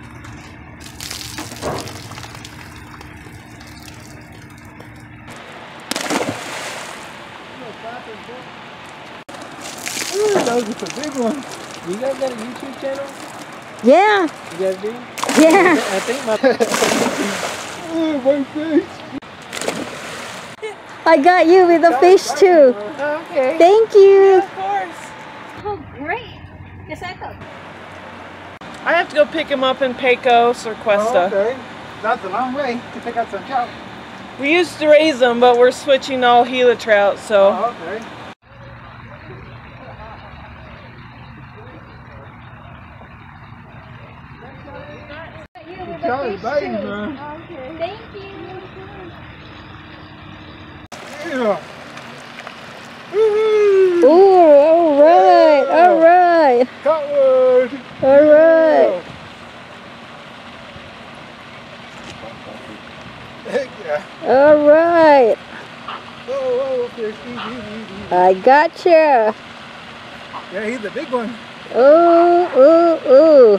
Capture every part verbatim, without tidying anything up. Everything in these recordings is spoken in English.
Ooh, that was just a big one. You guys got a YouTube channel? Yeah. You guys do? Yeah. I think my... Oh, my face. I got you with a fish too. Oh, okay. Thank you. Yeah, of course. Oh, great. Yes, I thought. I have to go pick him up in Pecos or Cuesta. Oh, okay. That's a long way to pick up some trout. We used to raise them, but we're switching to all Gila trout, so. Oh, okay. Trout is biting, man. Okay. Thank you. Yeah. Ooh, all right, all right, Caught one. all right. Heck yeah. All right. Oh, oh, fish. Easy, easy, easy. I gotcha. Yeah, he's a big one. Ooh, ooh, ooh.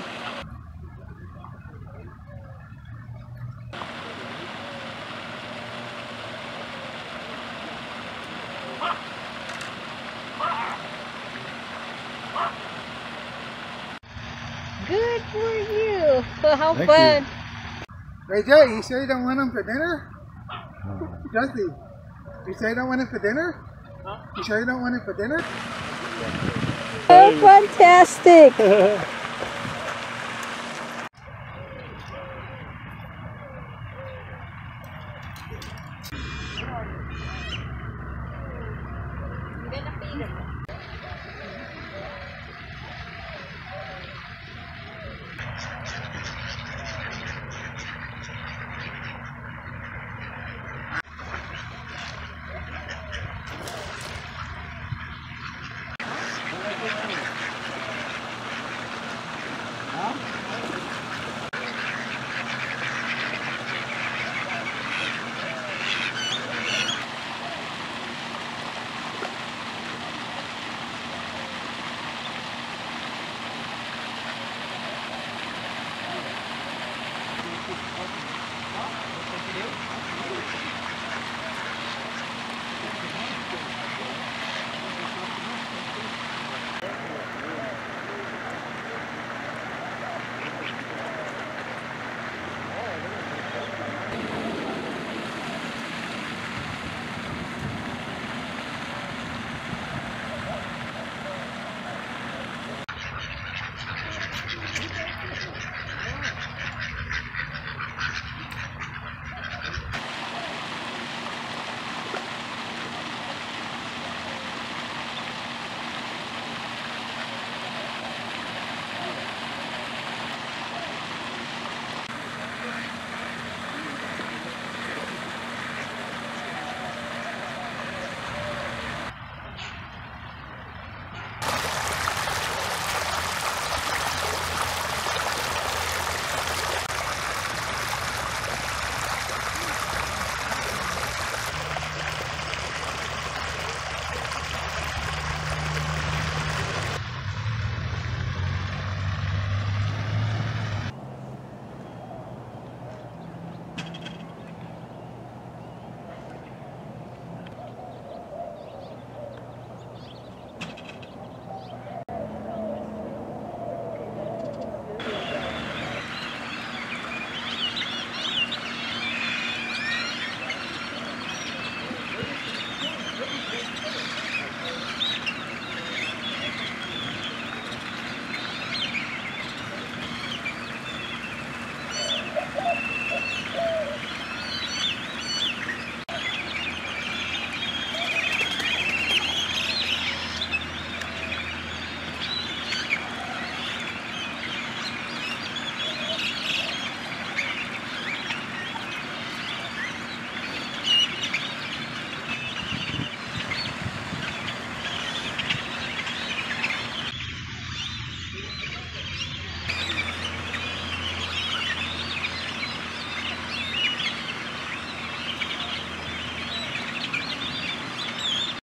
Good for you. How Thank fun. Hey, Jay, you sure you don't want them for dinner? Justy, you sure you don't want it for dinner? Huh? You sure you don't want it for dinner? Oh, fantastic.